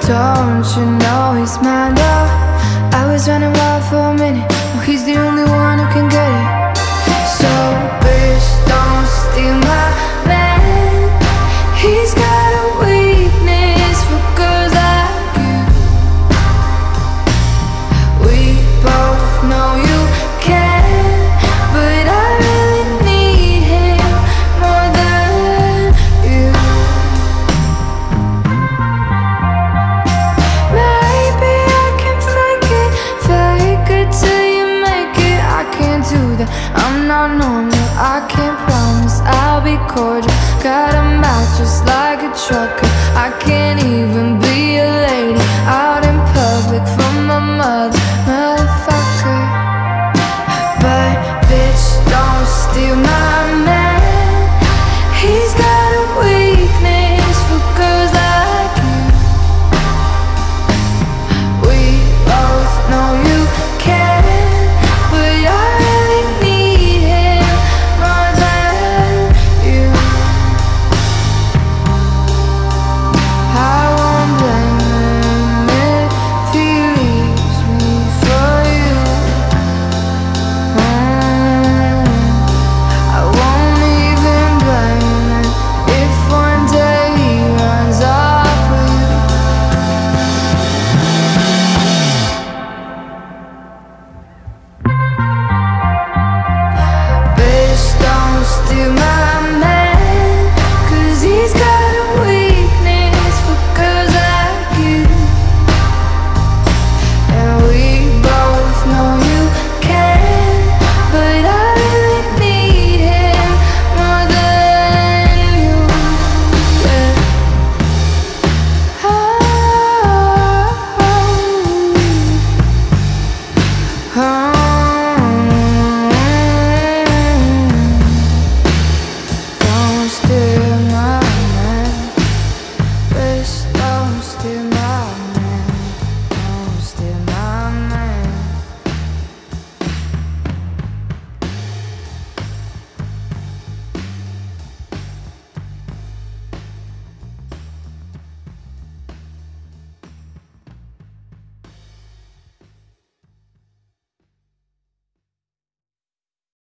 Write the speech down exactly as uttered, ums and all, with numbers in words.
Don't you know he's mine though? I was running wild for a minute. Oh, he's the only one who can get it. So bitch, don't steal my man. He's got a weakness for girls like you. We both know you can, but I really need him more than you. Maybe I can fake it, fake it till you make it. I can't do that, I'm not normal. I can't promise I'll be cordial. Got a mouth just like a trucker. I can't even